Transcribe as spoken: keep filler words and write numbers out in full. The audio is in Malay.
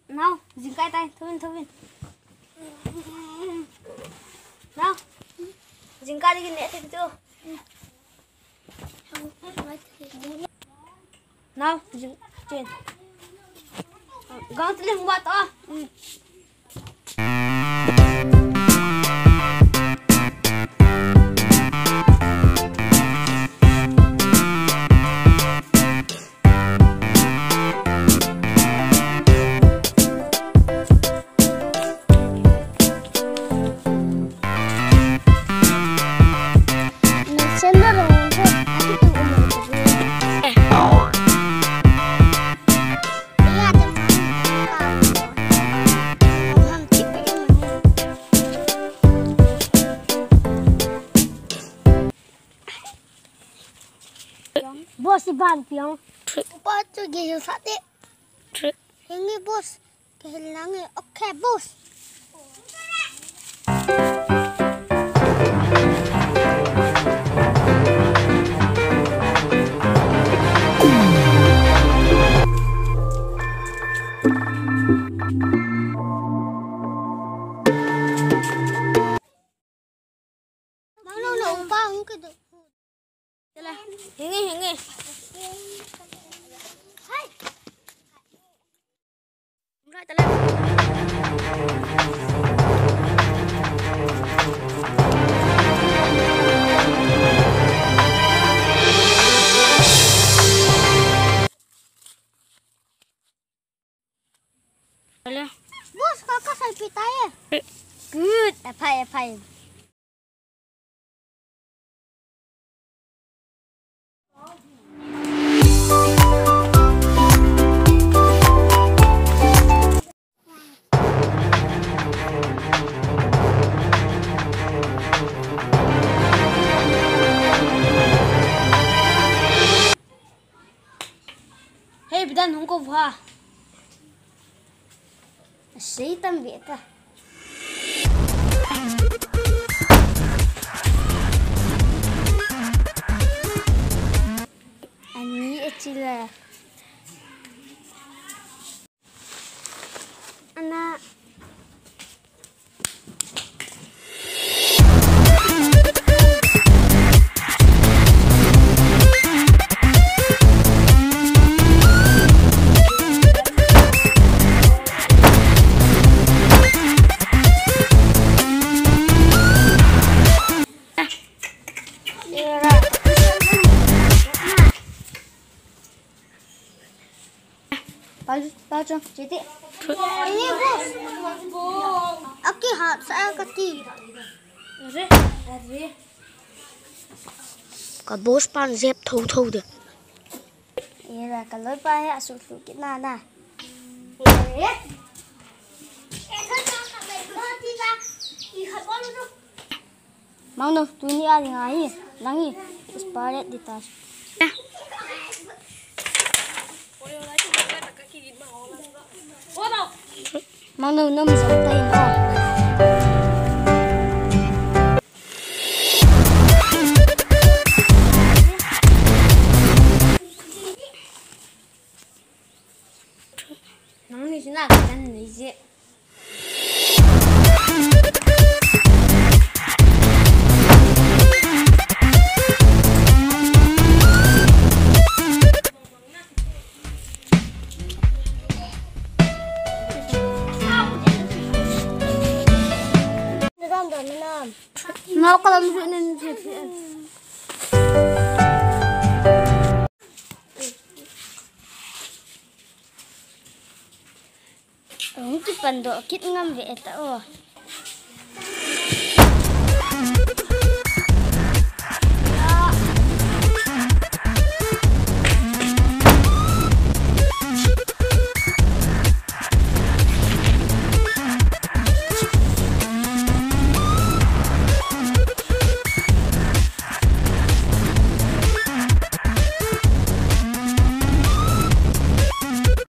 Nào, dính cái tay, thôi Vin, thôi Vin. Nào, dính cái đi cái nẹ thì chưa? Nào, dính trên. Gắng lên buat to. Bos di ban piang. Apa tu dia sate? Ini bos. Kehilangan. Okey bos. Mana nak umpang ke tu? Hingi, hingi. Hai. Enggak, telan. Telan. Bos, kakak saya pitaya. Good. Apa, apa. Hey, bidan हमको भा सही तम बेटा अनि एचिला ana Baju, baju, jadi. Ini bos. Aki hat saya kati. Ada, ada. Cả bos pan dẹp thâu thâu được. Ini lah kalau pakai asuk kita nana. Mau no, dunia ni ngai, langi, separet di tas. Mau no, nom giống tay nó. Nóng thì chúng ta phải ăn lấy gì? Nó có làm chuyện nên thiệt thiệt. Ông chỉ cần độ kít ngâm vệ tao.